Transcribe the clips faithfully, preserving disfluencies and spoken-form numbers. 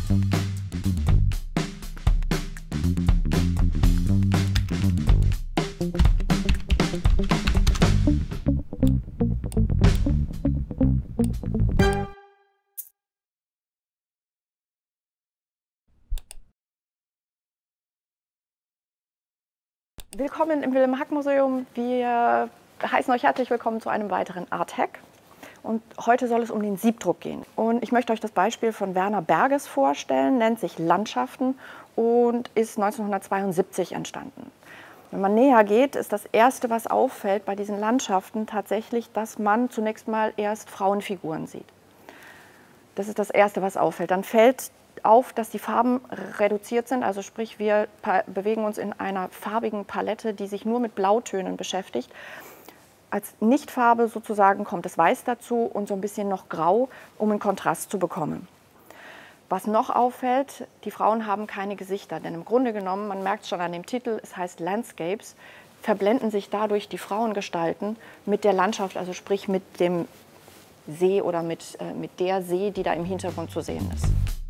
Willkommen im Wilhelm-Hack-Museum. Wir heißen euch herzlich willkommen zu einem weiteren Art-Hack. Und heute soll es um den Siebdruck gehen. Und ich möchte euch das Beispiel von Werner Berges vorstellen, nennt sich Landschaften und ist neunzehnhundertzweiundsiebzig entstanden. Wenn man näher geht, ist das Erste, was auffällt bei diesen Landschaften tatsächlich, dass man zunächst mal erst Frauenfiguren sieht. Das ist das Erste, was auffällt. Dann fällt auf, dass die Farben reduziert sind, also sprich, wir bewegen uns in einer farbigen Palette, die sich nur mit Blautönen beschäftigt. Als Nichtfarbe sozusagen kommt das Weiß dazu und so ein bisschen noch Grau, um einen Kontrast zu bekommen. Was noch auffällt, die Frauen haben keine Gesichter, denn im Grunde genommen, man merkt schon an dem Titel, es heißt Landscapes, verblenden sich dadurch die Frauengestalten mit der Landschaft, also sprich mit dem See oder mit, äh, mit der See, die da im Hintergrund zu sehen ist.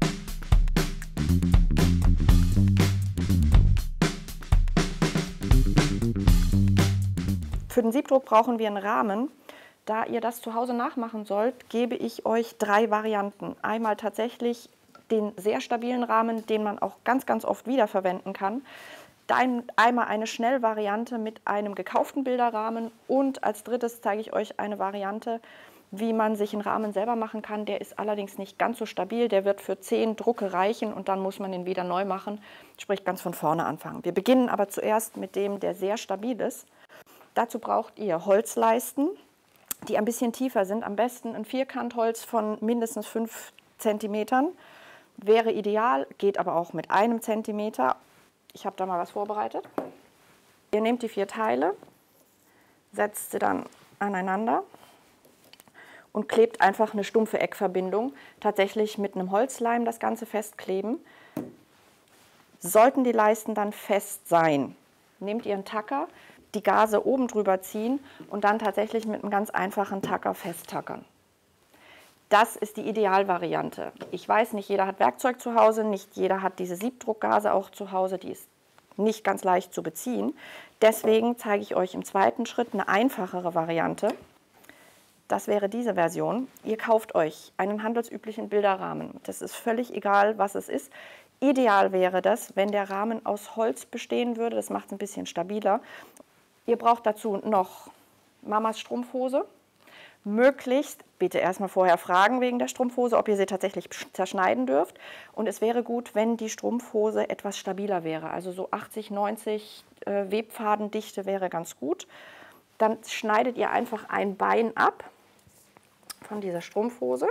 Für den Siebdruck brauchen wir einen Rahmen. Da ihr das zu Hause nachmachen sollt, gebe ich euch drei Varianten. Einmal tatsächlich den sehr stabilen Rahmen, den man auch ganz, ganz oft wiederverwenden kann. Dann einmal eine Schnellvariante mit einem gekauften Bilderrahmen und als drittes zeige ich euch eine Variante, wie man sich einen Rahmen selber machen kann. Der ist allerdings nicht ganz so stabil, der wird für zehn Drucke reichen und dann muss man den wieder neu machen, sprich ganz von vorne anfangen. Wir beginnen aber zuerst mit dem, der sehr stabil ist. Dazu braucht ihr Holzleisten, die ein bisschen tiefer sind, am besten ein Vierkantholz von mindestens fünf Zentimetern. Wäre ideal, geht aber auch mit einem Zentimeter. Ich habe da mal was vorbereitet. Ihr nehmt die vier Teile, setzt sie dann aneinander und klebt einfach eine stumpfe Eckverbindung, tatsächlich mit einem Holzleim das Ganze festkleben. Sollten die Leisten dann fest sein, nehmt ihr einen Tacker, die Gase oben drüber ziehen und dann tatsächlich mit einem ganz einfachen Tacker festtackern. Das ist die Idealvariante. Ich weiß, nicht jeder hat Werkzeug zu Hause, nicht jeder hat diese Siebdruckgase auch zu Hause, die ist nicht ganz leicht zu beziehen. Deswegen zeige ich euch im zweiten Schritt eine einfachere Variante. Das wäre diese Version. Ihr kauft euch einen handelsüblichen Bilderrahmen. Das ist völlig egal, was es ist. Ideal wäre das, wenn der Rahmen aus Holz bestehen würde. Das macht es ein bisschen stabiler. Ihr braucht dazu noch Mamas Strumpfhose. Möglichst, bitte erstmal vorher fragen wegen der Strumpfhose, ob ihr sie tatsächlich zerschneiden dürft. Und es wäre gut, wenn die Strumpfhose etwas stabiler wäre. Also so achtzig, neunzig äh, Webfadendichte wäre ganz gut. Dann schneidet ihr einfach ein Bein ab von dieser Strumpfhose.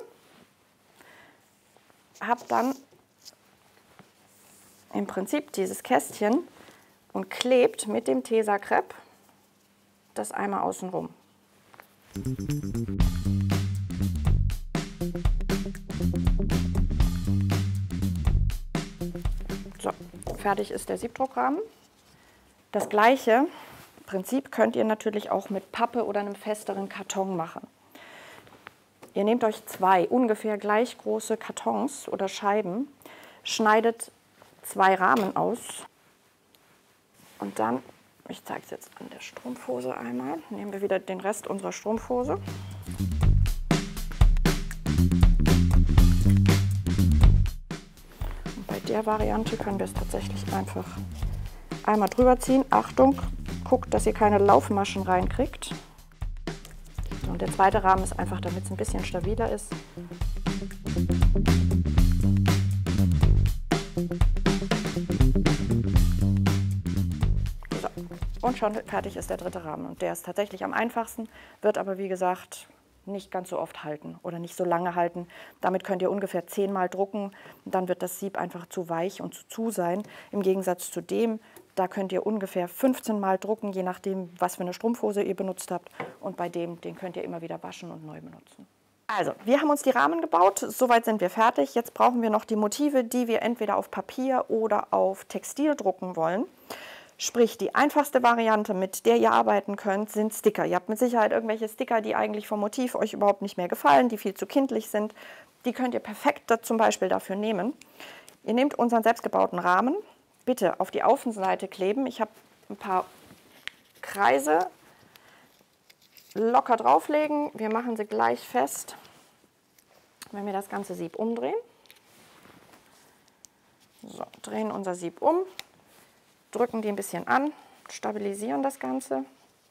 Habt dann im Prinzip dieses Kästchen und klebt mit dem Tesa-Crepe das einmal außen rum. So, fertig ist der Siebdruckrahmen. Das gleiche Prinzip könnt ihr natürlich auch mit Pappe oder einem festeren Karton machen. Ihr nehmt euch zwei ungefähr gleich große Kartons oder Scheiben, schneidet zwei Rahmen aus und dann, ich zeige es jetzt an der Strumpfhose einmal, nehmen wir wieder den Rest unserer Strumpfhose. Und bei der Variante können wir es tatsächlich einfach einmal drüber ziehen. Achtung, guckt, dass ihr keine Laufmaschen reinkriegt. Und der zweite Rahmen ist einfach, damit es ein bisschen stabiler ist. So. Und schon fertig ist der dritte Rahmen. Und der ist tatsächlich am einfachsten, wird aber wie gesagt nicht ganz so oft halten oder nicht so lange halten. Damit könnt ihr ungefähr zehnmal drucken. Dann wird das Sieb einfach zu weich und zu zu sein. Im Gegensatz zu dem, da könnt ihr ungefähr fünfzehn Mal drucken, je nachdem, was für eine Strumpfhose ihr benutzt habt. Und bei dem, den könnt ihr immer wieder waschen und neu benutzen. Also, wir haben uns die Rahmen gebaut, soweit sind wir fertig. Jetzt brauchen wir noch die Motive, die wir entweder auf Papier oder auf Textil drucken wollen. Sprich, die einfachste Variante, mit der ihr arbeiten könnt, sind Sticker. Ihr habt mit Sicherheit irgendwelche Sticker, die eigentlich vom Motiv euch überhaupt nicht mehr gefallen, die viel zu kindlich sind. Die könnt ihr perfekt zum Beispiel dafür nehmen. Ihr nehmt unseren selbstgebauten Rahmen, bitte auf die Außenseite kleben. Ich habe ein paar Kreise, locker drauflegen. Wir machen sie gleich fest, wenn wir das ganze Sieb umdrehen. So, drehen unser Sieb um, drücken die ein bisschen an, stabilisieren das Ganze.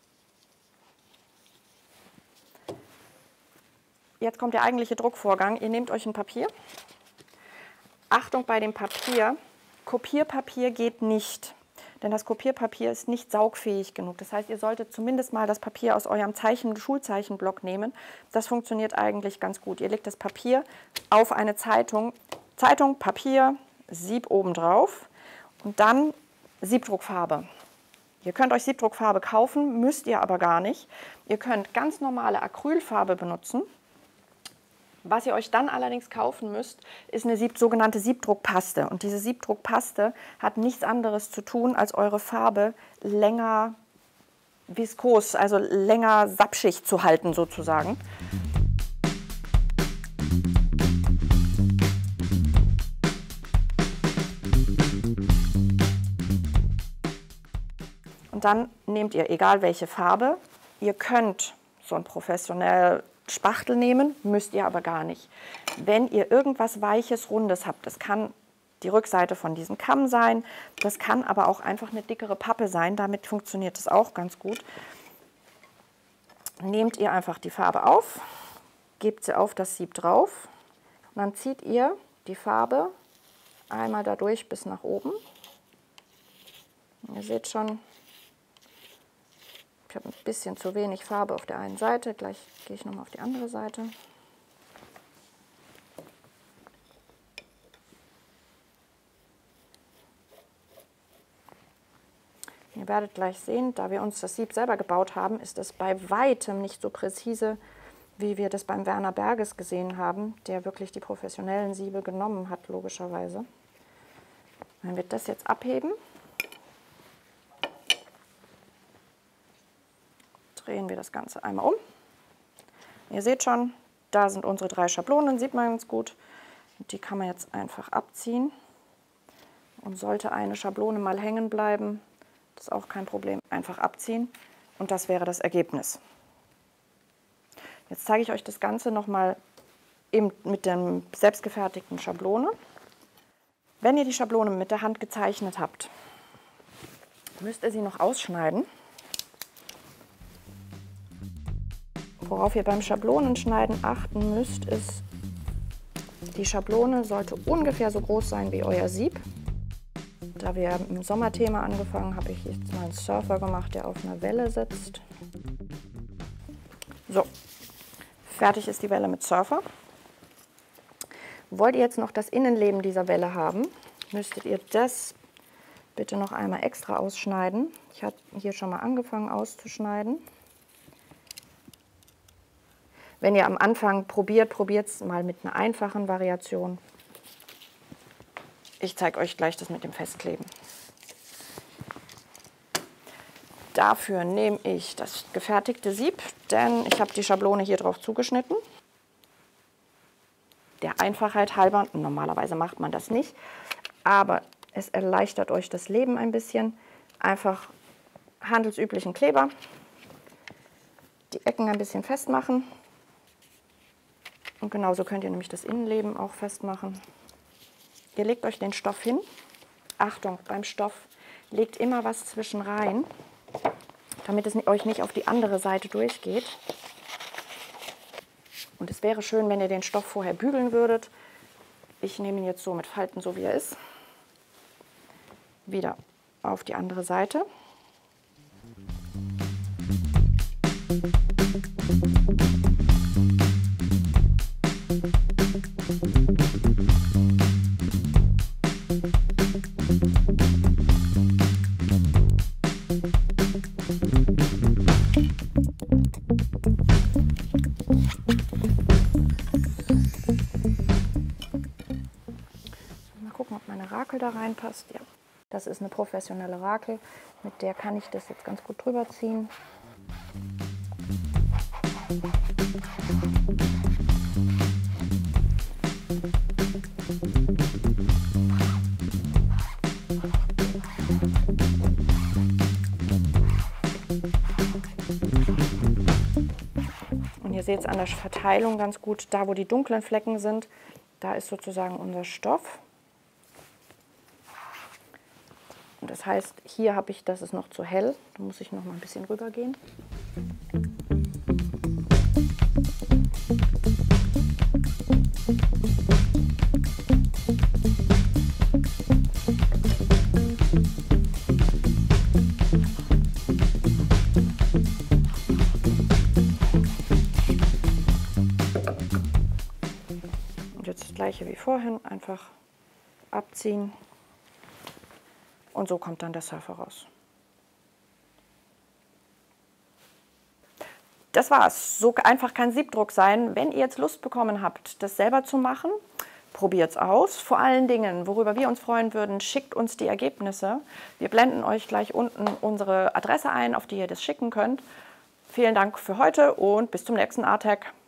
Jetzt kommt der eigentliche Druckvorgang. Ihr nehmt euch ein Papier. Achtung bei dem Papier, Kopierpapier geht nicht, denn das Kopierpapier ist nicht saugfähig genug. Das heißt, ihr solltet zumindest mal das Papier aus eurem Zeichen, Schulzeichenblock nehmen. Das funktioniert eigentlich ganz gut. Ihr legt das Papier auf eine Zeitung, Zeitung, Papier, Sieb oben drauf und dann Siebdruckfarbe. Ihr könnt euch Siebdruckfarbe kaufen, müsst ihr aber gar nicht. Ihr könnt ganz normale Acrylfarbe benutzen. Was ihr euch dann allerdings kaufen müsst, ist eine Sieb sogenannte Siebdruckpaste. Und diese Siebdruckpaste hat nichts anderes zu tun, als eure Farbe länger viskos, also länger sapschig zu halten sozusagen. Und dann nehmt ihr, egal welche Farbe, ihr könnt so ein professionell Spachtel nehmen, müsst ihr aber gar nicht. Wenn ihr irgendwas Weiches, Rundes habt, das kann die Rückseite von diesem Kamm sein, das kann aber auch einfach eine dickere Pappe sein, damit funktioniert es auch ganz gut. Nehmt ihr einfach die Farbe auf, gebt sie auf das Sieb drauf und dann zieht ihr die Farbe einmal dadurch bis nach oben. Ihr seht schon, ich habe ein bisschen zu wenig Farbe auf der einen Seite, gleich gehe ich nochmal auf die andere Seite. Ihr werdet gleich sehen, da wir uns das Sieb selber gebaut haben, ist es bei weitem nicht so präzise, wie wir das beim Werner Berges gesehen haben, der wirklich die professionellen Siebe genommen hat, logischerweise. Dann wird das jetzt abheben. Drehen wir das Ganze einmal um. Ihr seht schon, da sind unsere drei Schablonen, sieht man ganz gut. Die kann man jetzt einfach abziehen. Und sollte eine Schablone mal hängen bleiben, das ist auch kein Problem, einfach abziehen. Und das wäre das Ergebnis. Jetzt zeige ich euch das Ganze nochmal mit der selbstgefertigten Schablone. Wenn ihr die Schablone mit der Hand gezeichnet habt, müsst ihr sie noch ausschneiden. Worauf ihr beim Schablonenschneiden achten müsst, ist, die Schablone sollte ungefähr so groß sein wie euer Sieb. Da wir im Sommerthema angefangen, habe ich jetzt mal einen Surfer gemacht, der auf einer Welle sitzt. So, fertig ist die Welle mit Surfer. Wollt ihr jetzt noch das Innenleben dieser Welle haben, müsstet ihr das bitte noch einmal extra ausschneiden. Ich habe hier schon mal angefangen auszuschneiden. Wenn ihr am Anfang probiert, probiert es mal mit einer einfachen Variation. Ich zeige euch gleich das mit dem Festkleben. Dafür nehme ich das gefertigte Sieb, denn ich habe die Schablone hier drauf zugeschnitten. Der Einfachheit halber, normalerweise macht man das nicht, aber es erleichtert euch das Leben ein bisschen. Einfach handelsüblichen Kleber, die Ecken ein bisschen festmachen. Und genauso könnt ihr nämlich das Innenleben auch festmachen. Ihr legt euch den Stoff hin. Achtung, beim Stoff legt immer was zwischen rein, damit es euch nicht auf die andere Seite durchgeht. Und es wäre schön, wenn ihr den Stoff vorher bügeln würdet. Ich nehme ihn jetzt so mit Falten, so wie er ist. Wieder auf die andere Seite. Da reinpasst. Ja, das ist eine professionelle Rakel, mit der kann ich das jetzt ganz gut drüber ziehen. Und ihr seht es an der Verteilung ganz gut, da wo die dunklen Flecken sind, da ist sozusagen unser Stoff. Und das heißt, hier habe ich, das ist noch zu hell, da muss ich noch mal ein bisschen rüber gehen. Und jetzt das gleiche wie vorhin, einfach abziehen. Und so kommt dann der Surfer raus. Das war's. So einfach kann Siebdruck sein. Wenn ihr jetzt Lust bekommen habt, das selber zu machen, probiert es aus. Vor allen Dingen, worüber wir uns freuen würden, schickt uns die Ergebnisse. Wir blenden euch gleich unten unsere Adresse ein, auf die ihr das schicken könnt. Vielen Dank für heute und bis zum nächsten Arttag.